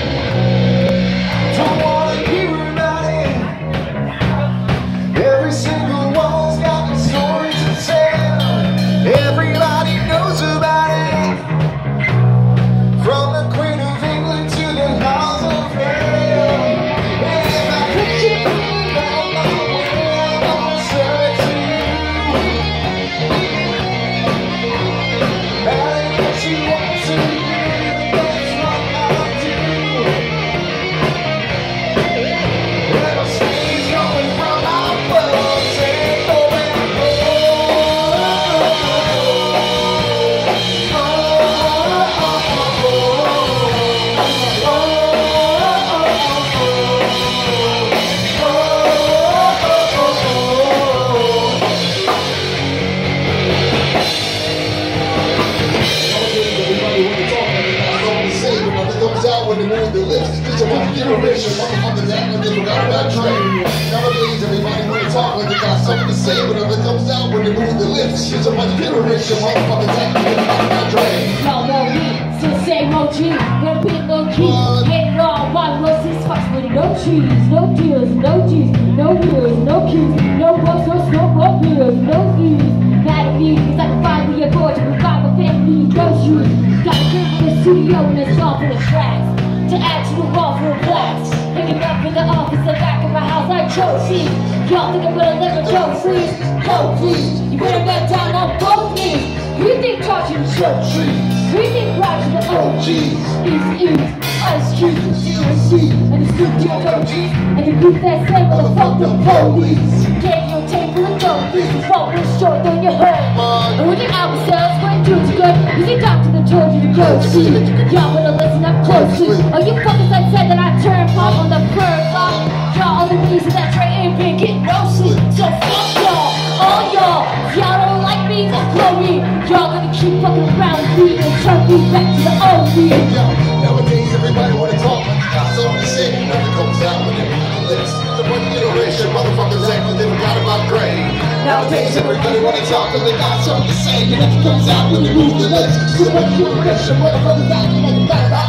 Don't wanna hear about it. Every single one's got a story to tell. Everybody knows about it. From the Queen of England to the House of Hell. And if I could keep moving out my way, I'm gonna serve it to you. That ain't what you want to do, but that's what I'll do. And the steam's going from our boats and going when they move their lips. It's a one generation, motherfuckers act like they forgot about trade. Nowadays, everybody wanna talk like they got something to say, but if it comes out when they move their lips, it's a one generation, motherfuckers act like they forgot about trade. Y'all know me, still same OG, gonna be low key. Hate it all, one low 6 fucks with no cheese, no deals, no G's, no wheels, no keys, no bucks, no smoke, no beers, no fees. Gotta be, cause I can find me a board to provide my family groceries. Gotta get to the studio and it's all for the tracks. To add to the wall for a blast. Picking up in the office, the back of my house like trophies. Y'all think I'm gonna let the dope freeze? No, please, you better get down on both knees. We think touching church trees. We think crouching the OGs. East, Ice Cube, CNC, and the studio OGs. And the group that said, well, fuck the police. Gave your tape full of dope, this is what we're short on your head. And when your album sells, when dudes are good, you think doctor that told you to go see. Y'all better listen up closely. Oh, you fuckers that said that I turned pop on the bird block. Y'all only reason that Trey ain't been getting no sleep. So fuck y'all, all y'all. If y'all don't like me, then blow me. Y'all gonna keep fucking around with me and turn me back to the old me. Nowadays, everybody wanna talk like they got something to say. Nothing comes out when they move the lips. The one generation, motherfuckers act like they forgot about grade. Nowadays, everybody wanna talk like they got something to say. Nothing comes out when they move the lips. The one generation, motherfuckers act like they forgot about